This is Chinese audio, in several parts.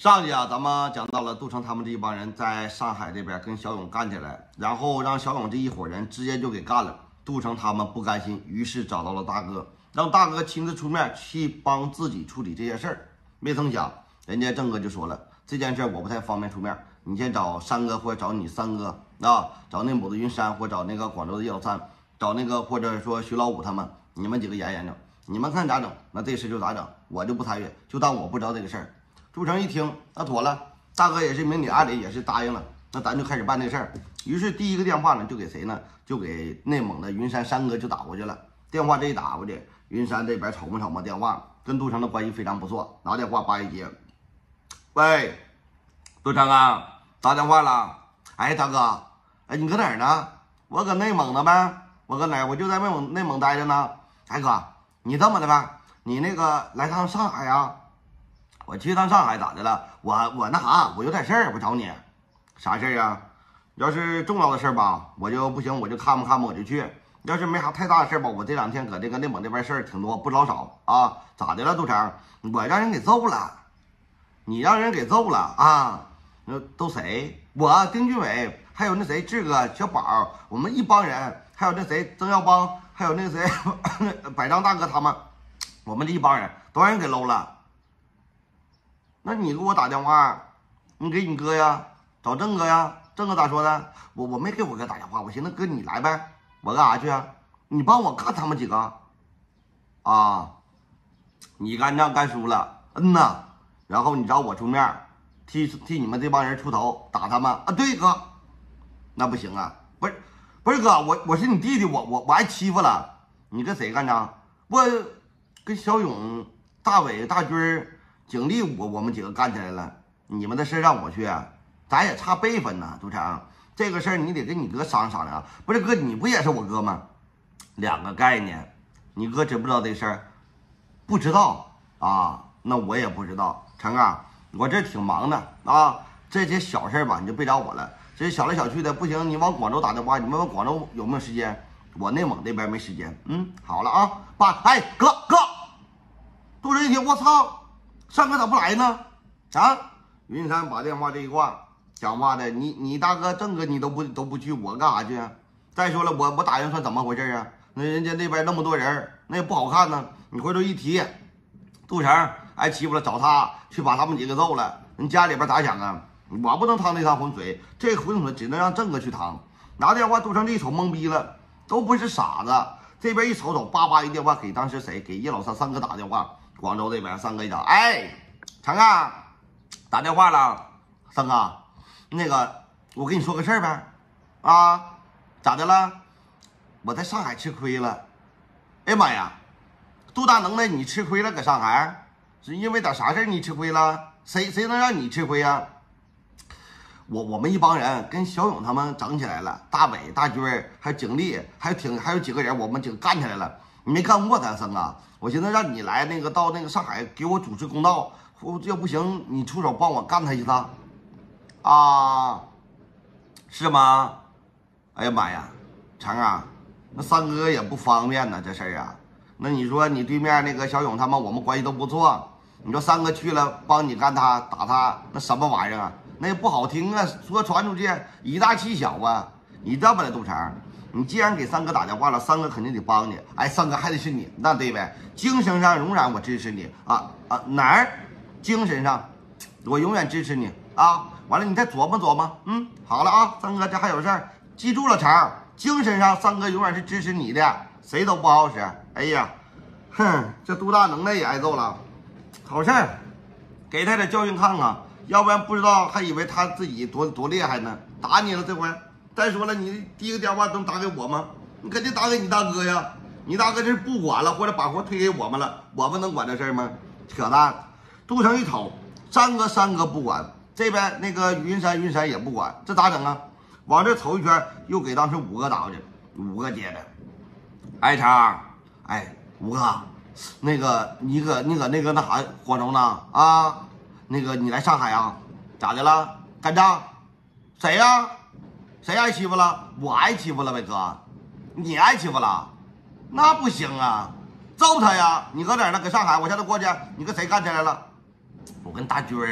上集啊，咱们讲到了杜成他们这一帮人在上海这边跟小勇干起来，然后让小勇这一伙人直接就给干了。杜成他们不甘心，于是找到了大哥，让大哥亲自出面去帮自己处理这些事儿。没曾想，人家郑哥就说了，这件事我不太方便出面，你先找山哥或者找你三哥啊，找内蒙的云山或者找那个广州的113，找那个或者说徐老五他们，你们几个研究，你们看咋整？那这事就咋整，我就不参与，就当我不知道这个事儿。朱成一听，那妥了，大哥也是明里暗里也是答应了，那咱就开始办这事儿。于是第一个电话呢，就给谁呢？就给内蒙的云山山哥就打过去了。电话这一打过去，云山这边瞅摸电话，跟杜成的关系非常不错，拿电话叭一接，喂，杜成啊，打电话了。哎，大哥，哎，你搁哪儿呢？我搁内蒙呢呗，我搁哪儿？我就在内蒙待着呢。哎哥，你这么的呗，你那个来趟上海啊？我去趟上海咋的了？我那啥，我有点事儿，我找你。啥事儿啊？要是重要的事儿吧，我就不行，我就看吧，我就去。要是没啥太大的事儿吧，我这2天搁这个内蒙这边事儿挺多，不老少啊。咋的了，杜成？我让人给揍了。你让人给揍了啊？那都谁？我丁俊伟，还有那谁志哥、小宝，我们一帮人，还有那谁曾耀邦，还有那谁百丈大哥他们，我们这一帮人都让人给搂了。那你给我打电话，你给你哥呀，找郑哥呀，郑哥咋说的？我没给我哥打电话，我寻思哥你来呗，我干啥去啊？你帮我干他们几个啊？你干仗干输了，呐，然后你找我出面替你们这帮人出头打他们啊？对哥，那不行啊，不是哥，我是你弟弟，我挨欺负了，你跟谁干仗？我跟小勇、大伟、大军、景丽我们几个干起来了，你们的事让我去，咱也差辈分呢，杜成，这个事儿你得跟你哥商量啊。不是哥，你不也是我哥吗？2个概念，你哥知不知道这事儿？不知道啊，那我也不知道。成啊，我这挺忙的啊，这些小事吧你就别找我了，这些小来小去的不行，你往广州打电话，你们往广州有没有时间？我内蒙这边没时间。好了啊，爸，哎哥，杜成一听，我操！上哥咋不来呢？啊！云山把电话这一挂，讲话的你大哥郑哥你都不去，我干啥去啊？再说了，我打人算怎么回事啊？那人家那边那么多人，那也不好看呢。你回头一提，杜成挨欺负了，找他去把他们几个揍了，人家里边咋想啊？我不能趟这趟浑水，这浑水只能让郑哥去趟。拿电话，杜成这一瞅懵逼了，都不是傻子。这边一瞅，叭叭一电话给当时谁？给叶老三三哥打电话。广州这边三哥一找，哎，成啊，打电话了，三哥，那个我跟你说个事儿呗，啊，咋的了？我在上海吃亏了，哎呀妈呀，杜大能耐你吃亏了，搁上海是因为点啥事儿你吃亏了？谁能让你吃亏呀？我们一帮人跟小勇他们整起来了，大伟、大军还有景丽，还有几个人，我们几个干起来了。你没干过咱三哥，我寻思让你来那个到那个上海给我主持公道，要不行你出手帮我干他一次啊？是吗？哎呀妈呀，成啊，那三哥也不方便呢这事儿啊。那你说你对面那个小勇他们，我们关系都不错，你说三哥去了帮你干他打他，那什么玩意儿啊？那也不好听啊，说传出去以大欺小啊。你这么的杜成，你既然给三哥打电话了，三哥肯定得帮你。哎，三哥还得是你，那对呗？精神上永远我支持你啊！哪儿？精神上，我永远支持你啊！完了，你再琢磨琢磨。好了啊，三哥这还有事儿，记住了，成。精神上，三哥永远是支持你的，谁都不好使。哎呀，哼，这杜大能耐也挨揍了，好事儿，给他点教训看看，要不然不知道还以为他自己多厉害呢。打你了这回。再说了，你第一个电话能打给我吗？你肯定打给你大哥呀！你大哥这是不管了，或者把活推给我们了，我们能管这事儿吗？扯淡！杜成一瞅，三哥不管，这边那个云山也不管，这咋整啊？往这瞅一圈，又给当时5个打过去，5个接的。哎成，哎5个，那个你搁那个那啥广州呢？啊，那个你来上海啊？咋的了？干仗？谁呀？谁挨欺负了？我挨欺负了呗，哥，你挨欺负了，那不行啊，揍他呀！你搁哪儿呢？搁上海，我现在过去，你跟谁干起来了？我跟大军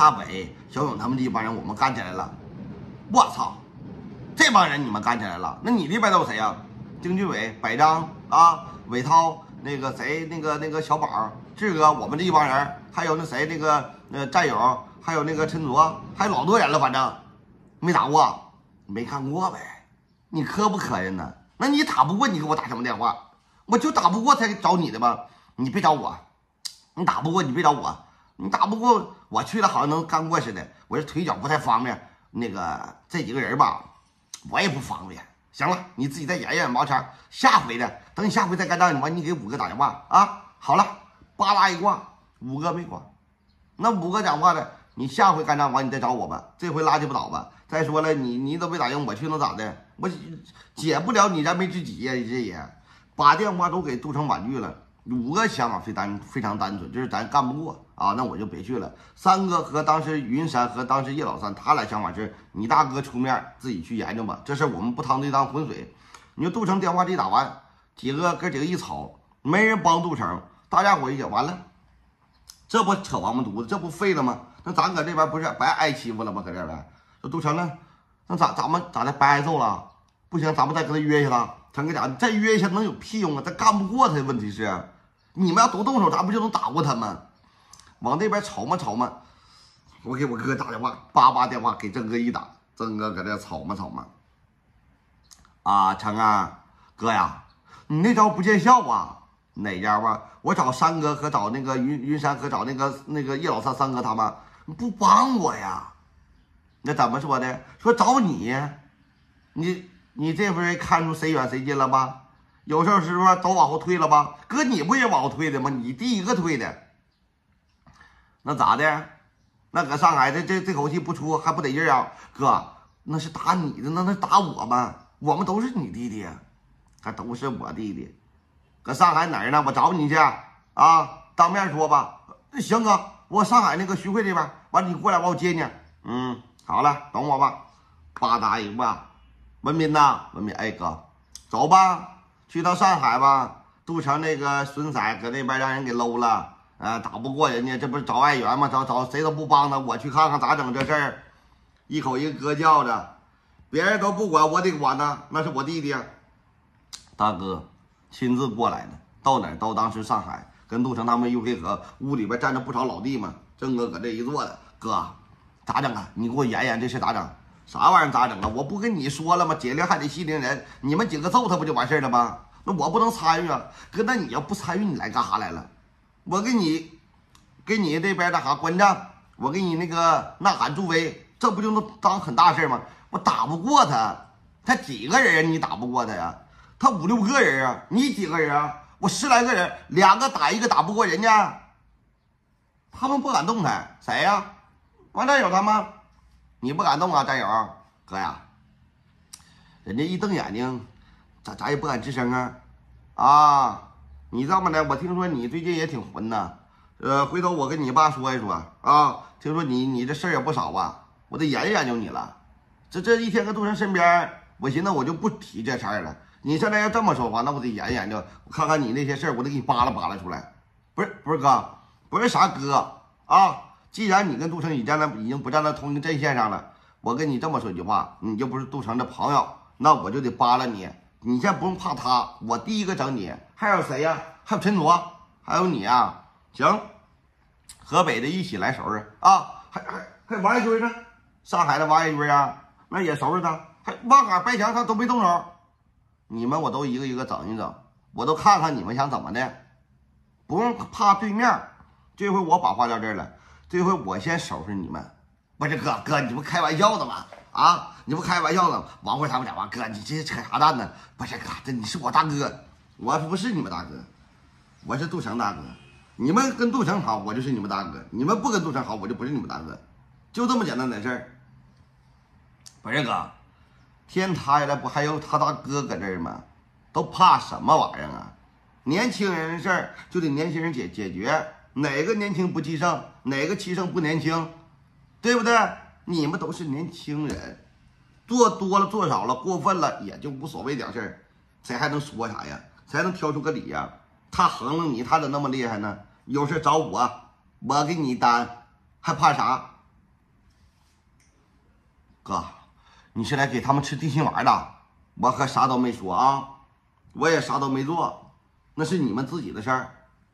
大伟、小勇他们这一帮人我们干起来了。我操，这帮人你们干起来了？那你那边都有谁呀？丁俊伟、百张啊，伟涛，那个谁，那个小宝、志哥，我们这一帮人，还有那谁，那个战友，还有那个陈卓，还有老多人了，反正没打过，没看过呗。你磕不磕人呢？那你打不过，你给我打什么电话？我就打不过才找你的吧？你别找我，你打不过你别找我，你打不过我去了好像能干过似的。我这腿脚不太方便，那个这几个人吧，我也不方便。行了，你自己再演演毛钱，下回的等你下回再干仗，你给5个打电话啊。好了，巴拉一挂，5个没挂，那5个讲话的，你下回干仗完你再找我吧，这回拉鸡不倒吧。再说了，你都没打赢，我去能咋的？我解不了你燃眉之急呀！这也把电话都给杜成婉拒了。5个想法非常单纯，就是咱干不过啊，那我就别去了。3哥和当时云山和当时叶老三，他俩想法是你大哥出面自己去研究吧，这事我们不趟这趟浑水。你说杜成电话一打完，哥几个一吵，没人帮杜成，大家伙一想完了，这不扯王八犊子，这不废了吗？那咱搁这边不是白挨欺负了吗？搁这边，这杜成呢？那咱们咋的？白挨揍了？不行，咱们再跟他约一下他。成哥讲，再约一下能有屁用啊？咱干不过他，问题是，你们要都动手，咱不就能打过他吗？往那边吵嘛，我给我哥打电话，叭电话给曾哥一打，曾哥搁这吵嘛。啊，成啊，哥呀，你那招不见效啊？哪招啊？我找3哥和找那个云山和找那个叶老三3哥他们不帮我呀？那怎么说的？说找你这回看出谁远谁近了吧？有事是说都往后退了吧？哥，你不也往后退的吗？你第一个退的，那咋的？那搁上海这口气不出还不得劲啊？哥，那是打你的，那打我们，我们都是你弟弟，还都是我弟弟。搁上海哪儿呢？我找你去啊！当面说吧。行哥，我上海那个徐汇这边，完你过来把我接你。好了，等我吧。叭打一个吧。文斌呐，文斌，哎哥，走吧，去到上海吧。杜成那个孙仔搁那边让人给搂了，打不过人家，这不是找外援吗？找谁都不帮他，我去看看咋整这事儿。一口一个哥叫着，别人都不管，我得管呢，那是我弟弟。大哥亲自过来的，到哪儿到当时上海跟杜成他们一配合，屋里边站着不少老弟嘛。郑哥搁这一坐的，哥咋整啊？你给我演这事咋整？啥玩意儿咋整啊？我不跟你说了吗？解铃还得系铃人，你们几个揍他不就完事了吗？那我不能参与啊，哥，那你要不参与，你来干啥来了？我给你这边那啥关账，我给你那个呐喊助威，这不就能当很大事吗？我打不过他几个人啊？你打不过他呀？他5、6个人啊，你几个人啊？我10来个人，2个打1个打不过人家，他们不敢动弹，谁呀？王战友他们。你不敢动啊，战友哥呀，人家一瞪眼睛，咋也不敢吱声啊！啊，你这么的，我听说你最近也挺混呐，回头我跟你爸说一说啊，听说你这事儿也不少啊，我得研究你了。这一天搁杜成身边，我寻思我就不提这事儿了。你现在要这么说话，那我得研究，我看看你那些事儿，我得给你扒拉出来。不是哥，不是啥哥啊。既然你跟杜成已经不站在同一个阵线上了，我跟你这么说一句话，你就不是杜成的朋友，那我就得扒拉你。你先不用怕他，我第一个整你。还有谁呀？还有陈卓，还有你啊。行，河北的一起来收拾啊！还王一军呢？上海的王一军啊，那也收拾他。还望海白墙他都没动手，你们我都一个一个整一整，我都看看你们想怎么的，不用怕对面。这回我把话撂这儿了。这回我先收拾你们，不是哥，你不开玩笑的吗？啊，你不开玩笑的？王慧他们讲话，哥，你这扯啥蛋呢？不是哥，这你是我大哥，我不是你们大哥，我是杜成大哥。你们跟杜成好，我就是你们大哥；你们不跟杜成好，我就不是你们大哥，就这么简单的事儿。不是哥，天塌下来不还有他大哥搁这儿吗？都怕什么玩意儿啊？年轻人的事儿就得年轻人解决。哪个年轻不气盛，哪个气盛不年轻，对不对？你们都是年轻人，做多了做少了过分了也就无所谓点事儿，谁还能说啥呀？谁还能挑出个理呀？他衡量你，他咋那么厉害呢？有事找我，我给你担，还怕啥？ 哥，你是来给他们吃地心丸的？我可啥都没说啊，我也啥都没做，那是你们自己的事儿。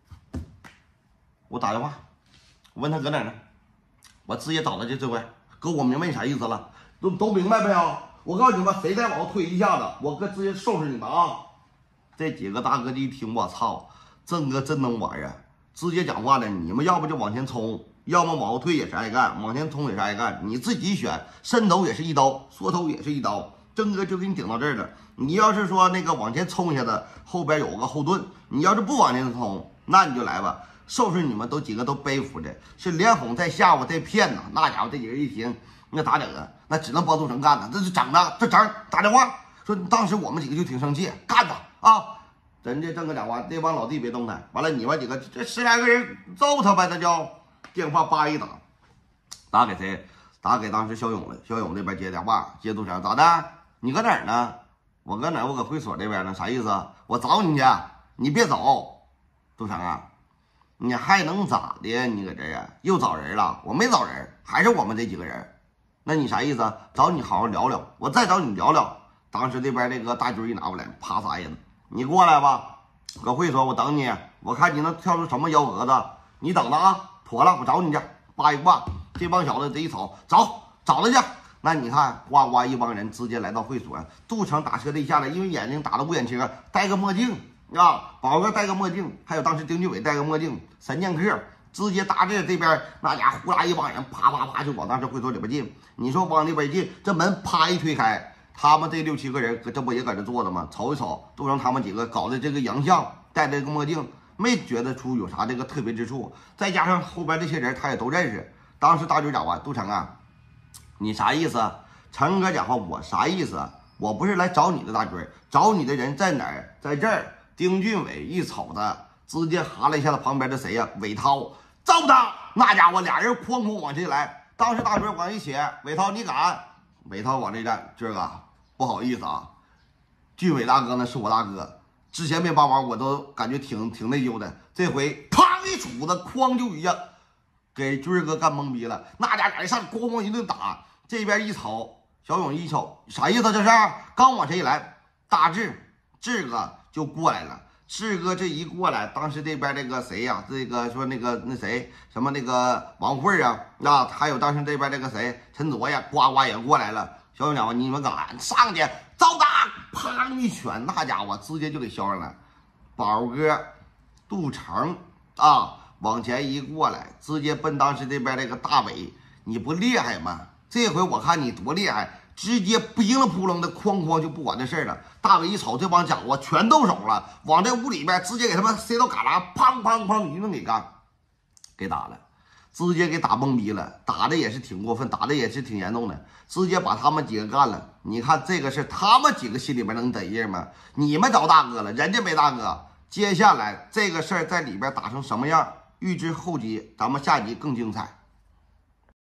我打电话，我问他搁哪呢？我直接找他去，这回哥，我明白你啥意思了，都明白没有？我告诉你们，谁再往后推一下子，我哥直接收拾你们啊！这几个大哥一听，我操，郑哥真能玩啊！直接讲话了，你们要不就往前冲，要么往后退也是爱干，往前冲也是爱干，你自己选，伸头也是一刀，缩头也是一刀。郑哥就给你顶到这儿了。你要是说那个往前冲一下子，后边有个后盾；你要是不往前冲，那你就来吧。收拾你们都几个都背负着，是连哄带吓唬带骗呐。那家伙这几个人一听，那咋整啊？那只能帮杜成干呢。这是整的，这整打电话说，当时我们几个就挺生气，干他啊！人家郑哥讲话，那帮老弟别动弹。完了，你们几个这10来个人揍他呗，那叫电话叭一打，打给谁？打给当时肖勇了。肖勇这边接电话，接杜成，咋的？你搁哪儿呢？我搁哪儿？我搁会所这边呢。啥意思？我找你去，你别走。杜成啊，你还能咋的？你搁这呀？又找人了？我没找人，还是我们这几个人。那你啥意思？找你好好聊聊，我再找你聊聊。当时这边那个大军一拿过来，啪撒下子，你过来吧，搁会所我等你，我看你能跳出什么幺蛾子，你等着啊，妥了，我找你去。叭一挂，这帮小子这一瞅，找他去。那你看，呱呱一帮人直接来到会所，杜成打车这一下来，因为眼睛打了5眼车，戴个墨镜啊，宝哥戴个墨镜，还有当时丁俊伟戴个墨镜，神剑客直接打这边，那家呼啦一帮人啪啪啪就往当时会所里边进。你说往那边进，这门啪一推开，他们这6、7个人这不也搁这坐着吗？瞅一瞅，杜成他们几个搞的这个洋相，戴这个墨镜，没觉得出有啥这个特别之处。再加上后边这些人他也都认识。当时大军讲话，杜成啊，你啥意思？成哥讲话，我啥意思？我不是来找你的大军，找你的人在哪儿？在这儿。丁俊伟一瞅他，直接哈了一下子旁边的谁呀？韦涛，揍他！那家伙俩人哐哐往这来。当时大军往一起，韦涛你敢？韦涛往这站，军哥不好意思啊，俊伟大哥呢是我大哥，之前没帮忙我都感觉挺内疚的，这回砰一杵子，哐就一下给军哥干懵逼了。那家伙上咣咣一顿打，这边一瞅，小勇一瞅，啥意思？这是刚往谁来？大志哥就过来了。志哥这一过来，当时这边那个谁呀，这个说那谁什么那个王慧啊，还有当时这边那个谁陈卓呀，呱呱也过来了。小勇讲话，你们敢上去招打，啪一拳，那家伙直接就给削上了。宝哥杜成啊，往前一过来，直接奔当时这边那个大伟，你不厉害吗？这回我看你多厉害，直接乒了扑棱的哐哐就不管这事儿了。大伟一瞅这帮家伙全动手了，往这屋里边直接给他们塞到旮旯，砰砰砰一顿给打了，直接给打懵逼了，打的也是挺过分，打的也是挺严重的，直接把他们几个干了。你看这个事他们几个心里边能得劲吗？你们找大哥了，人家没大哥。接下来这个事儿在里边打成什么样，预知后集，咱们下集更精彩。